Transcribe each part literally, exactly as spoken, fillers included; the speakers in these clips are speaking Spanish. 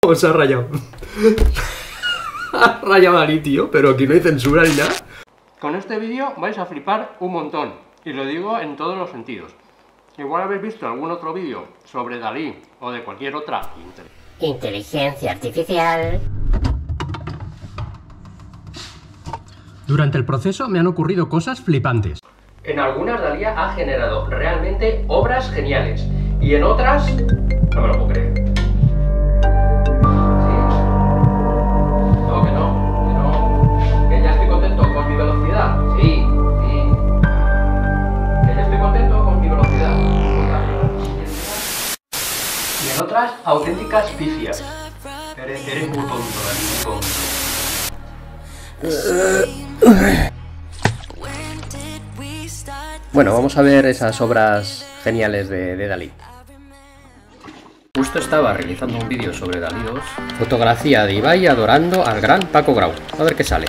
Os ha rayado. Ha rayado Dalí, tío, pero aquí no hay censura ni nada. Con este vídeo vais a flipar un montón, y lo digo en todos los sentidos. Igual habéis visto algún otro vídeo sobre Dalí o de cualquier otra inteligencia artificial. Durante el proceso me han ocurrido cosas flipantes. En algunas Dalí ha generado realmente obras geniales, y en otras no me lo puedo creer. ¿Sí? No, que no, que no. Que ya estoy contento con mi velocidad. Sí, sí. Que ya estoy contento con mi velocidad. Y en otras, auténticas pifias. Eres, eres muy tonto, Dalí, muy tonto. Bueno, vamos a ver esas obras geniales de, de Dalí. Justo estaba realizando un vídeo sobre Dalí dos. Fotografía de Ibai adorando al gran Paco Grau. A ver qué sale.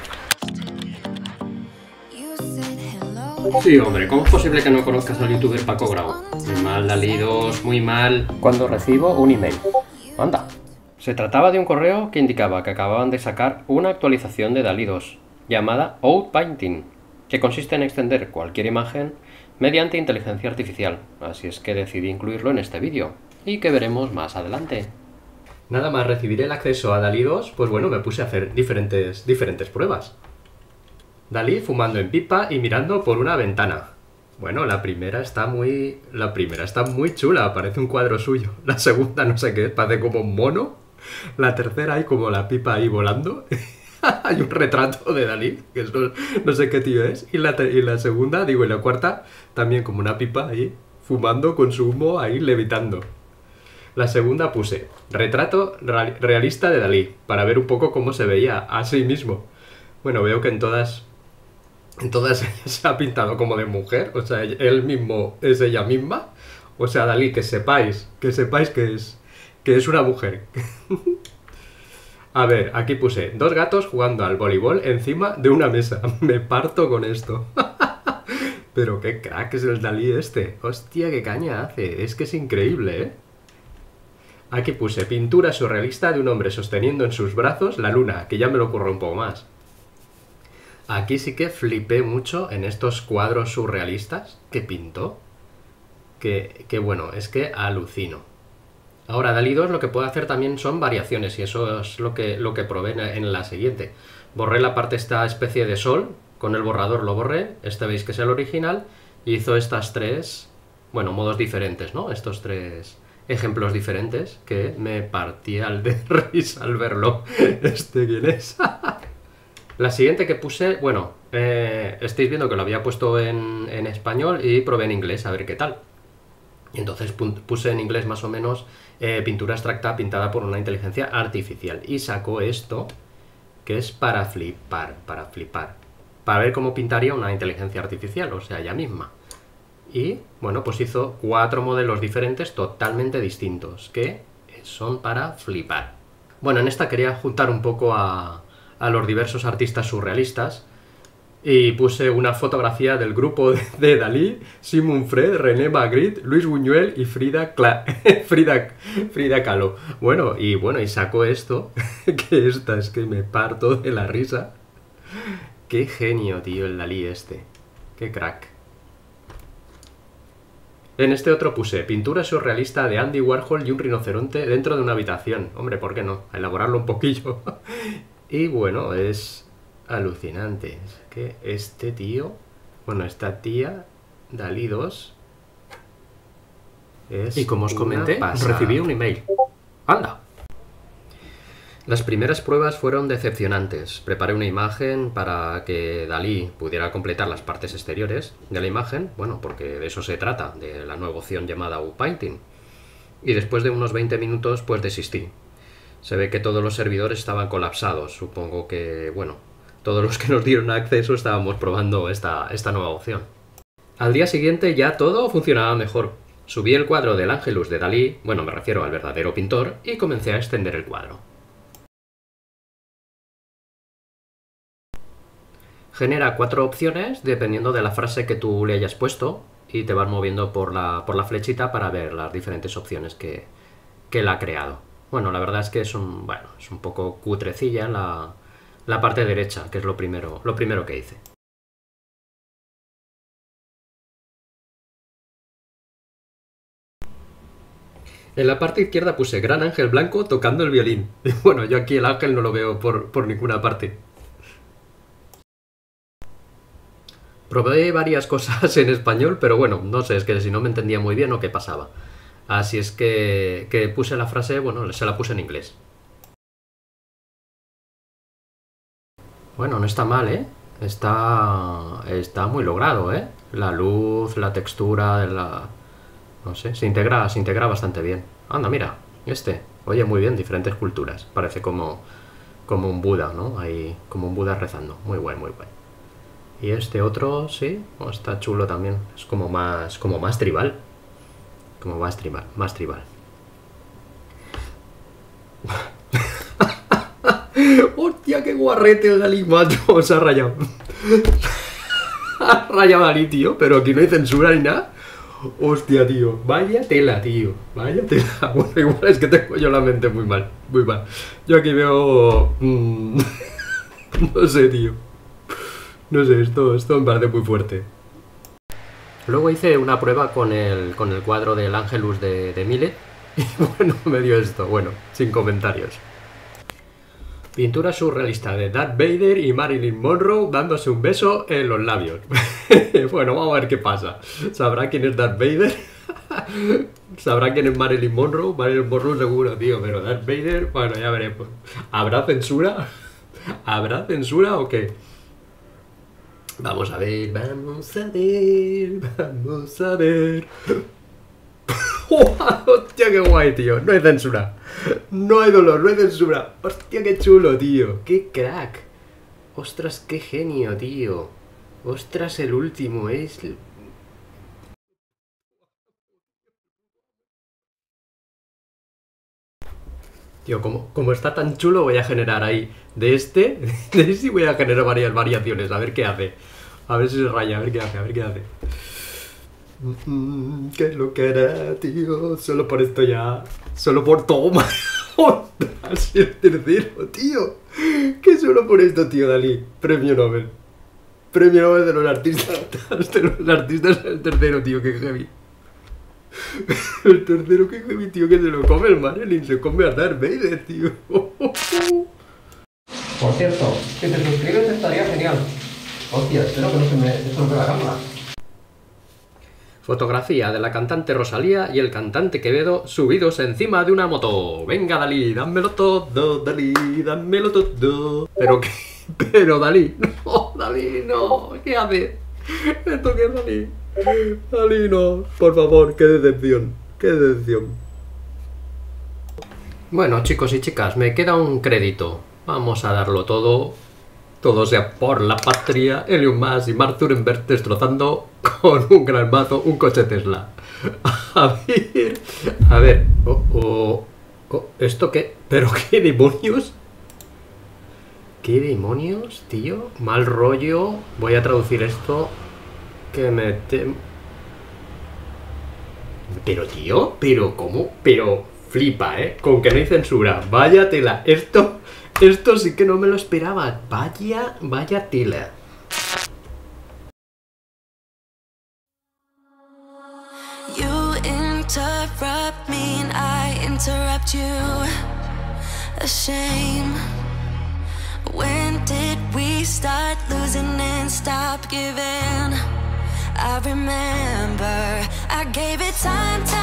Sí, hombre, ¿cómo es posible que no conozcas al youtuber Paco Grau? Muy mal, Dalí dos, muy mal. Cuando recibo un email. Anda. Se trataba de un correo que indicaba que acababan de sacar una actualización de Dalí dos, llamada Outpainting, que consiste en extender cualquier imagen mediante inteligencia artificial, así es que decidí incluirlo en este vídeo, y que veremos más adelante. Nada más recibir el acceso a Dalí dos, pues bueno, me puse a hacer diferentes, diferentes pruebas. Dalí fumando en pipa y mirando por una ventana. Bueno, la primera está muy... la primera está muy chula, parece un cuadro suyo. La segunda no sé qué es, parece como un mono. La tercera hay como la pipa ahí volando. Hay un retrato de Dalí, que eso no sé qué tío es. Y la, y la segunda, digo, y la cuarta, también como una pipa ahí, fumando con su humo ahí levitando. La segunda puse, retrato realista de Dalí, para ver un poco cómo se veía a sí mismo. Bueno, veo que en todas, en todas ellas se ha pintado como de mujer, o sea, él mismo es ella misma. O sea, Dalí, que sepáis, que sepáis que es, que es una mujer. A ver, aquí puse dos gatos jugando al voleibol encima de una mesa. Me parto con esto. Pero qué crack es el Dalí este. Hostia, qué caña hace. Es que es increíble, ¿eh? Aquí puse pintura surrealista de un hombre sosteniendo en sus brazos la luna, que ya me lo ocurre un poco más. Aquí sí que flipé mucho en estos cuadros surrealistas que pintó. Que, que bueno, es que alucino. Ahora, Dalí dos lo que puede hacer también son variaciones, y eso es lo que, lo que probé en la siguiente. Borré la parte esta especie de sol, con el borrador lo borré, este veis que es el original, y hizo estas tres, bueno, modos diferentes, ¿no? Estos tres ejemplos diferentes, que me partía al de risa al verlo. ¿Este quién es? La siguiente que puse, bueno, eh, estáis viendo que lo había puesto en, en español y probé en inglés, a ver qué tal. Y entonces puse en inglés más o menos eh, pintura abstracta pintada por una inteligencia artificial. Y sacó esto, que es para flipar, para flipar. Para ver cómo pintaría una inteligencia artificial, o sea, ella misma. Y, bueno, pues hizo cuatro modelos diferentes totalmente distintos, que son para flipar. Bueno, en esta quería juntar un poco a, a los diversos artistas surrealistas. Y puse una fotografía del grupo de, de Dalí, Simon Fred, René Magritte, Luis Buñuel y Frida, Cla Frida, Frida Kahlo. Bueno, y bueno, y sacó esto, que esta es que me parto de la risa. Qué genio, tío, el Dalí este. Qué crack. En este otro puse pintura surrealista de Andy Warhol y un rinoceronte dentro de una habitación. Hombre, ¿por qué no? A elaborarlo un poquillo. Y bueno, es... alucinante, es que este tío, bueno, esta tía, Dalí dos, es... Y como os comenté, recibí un email. ¡Anda! Las primeras pruebas fueron decepcionantes. Preparé una imagen para que Dalí pudiera completar las partes exteriores de la imagen, bueno, porque de eso se trata, de la nueva opción llamada Outpainting. Y después de unos veinte minutos, pues desistí. Se ve que todos los servidores estaban colapsados, supongo que, bueno, todos los que nos dieron acceso estábamos probando esta, esta nueva opción. Al día siguiente ya todo funcionaba mejor. Subí el cuadro del Ángelus de Dalí, bueno, me refiero al verdadero pintor, y comencé a extender el cuadro. Genera cuatro opciones dependiendo de la frase que tú le hayas puesto y te vas moviendo por la, por la flechita para ver las diferentes opciones que, que él ha creado. Bueno, la verdad es que es un, bueno, es un poco cutrecilla la, la parte derecha, que es lo primero, lo primero que hice. En la parte izquierda puse Gran Ángel Blanco tocando el violín. Y bueno, yo aquí el ángel no lo veo por, por ninguna parte. Probé varias cosas en español, pero bueno, no sé, es que si no me entendía muy bien o qué pasaba. Así es que, que puse la frase, bueno, se la puse en inglés. Bueno, no está mal, ¿eh? Está, está muy logrado, ¿eh? La luz, la textura, la... no sé, se integra, se integra bastante bien. Anda, mira, este. Oye, muy bien, diferentes culturas. Parece como, como un Buda, ¿no? Ahí, como un Buda rezando. Muy guay, muy guay. Y este otro, sí, oh, está chulo también. Es como más, como más tribal. Como más tribal, más tribal. Hostia, qué guarrete el Dalí, macho. Se ha rayado. Ha rayado Dalí, tío. Pero aquí no hay censura ni nada. Hostia, tío. Vaya tela, tío. Vaya tela. Bueno, igual es que tengo yo la mente muy mal. Muy mal. Yo aquí veo... Mmm, no sé, tío. No sé, esto, esto me parece muy fuerte. Luego hice una prueba con el, con el cuadro del Angelus de, de Millet. Y bueno, me dio esto. Bueno, sin comentarios. Pintura surrealista de Darth Vader y Marilyn Monroe dándose un beso en los labios. Bueno, vamos a ver qué pasa. ¿Sabrá quién es Darth Vader? ¿Sabrá quién es Marilyn Monroe? Marilyn Monroe seguro, tío, pero Darth Vader, bueno, ya veremos. ¿Habrá censura? ¿Habrá censura o qué? Vamos a ver, vamos a ver, vamos a ver... ¡Hostia, qué guay, tío! No hay censura. No hay dolor, no hay censura. ¡Hostia, qué chulo, tío! ¡Qué crack! ¡Ostras, qué genio, tío! ¡Ostras, el último es... Tío, como, como está tan chulo, voy a generar ahí de este... De este voy a generar varias variaciones, a ver qué hace. A ver si se raya, a ver qué hace, a ver qué hace. ¿Qué lo que hará, tío? Solo por esto ya... Solo por toma. ¡Ostras! El tercero, tío. ¿Qué solo por esto, tío, Dalí? Premio Nobel. Premio Nobel de los artistas. De los artistas el tercero, tío, qué heavy. El tercero, qué heavy, tío, que se lo come el Marilyn. Se come a Darth Vader, tío. Por cierto, si te suscribes estaría genial. Hostia, espero que no se me estorbe la cámara. Fotografía de la cantante Rosalía y el cantante Quevedo subidos encima de una moto. Venga, Dalí, dámelo todo, Dalí, dámelo todo. Pero qué, pero Dalí, no, Dalí, no, ¿qué hace? ¿Esto qué es, Dalí? Dalí, no, por favor, qué decepción, qué decepción. Bueno, chicos y chicas, me queda un crédito. Vamos a darlo todo. Todo sea por la patria. Elon Musk y Mark Zuckerberg destrozando con un gran mazo un coche Tesla. A ver, a ver, oh, oh, oh, ¿esto qué? ¿Pero qué demonios? ¿Qué demonios, tío? Mal rollo. Voy a traducir esto. Que me tem... Pero, tío, pero, ¿cómo? Pero, flipa, ¿eh? Con que no hay censura. Vaya tela. Esto... Esto sí que no me lo esperaba. Vaya, vaya tela. You interrupt me and I interrupt you. A shame. When did we start losing and stop giving? I remember I gave it time to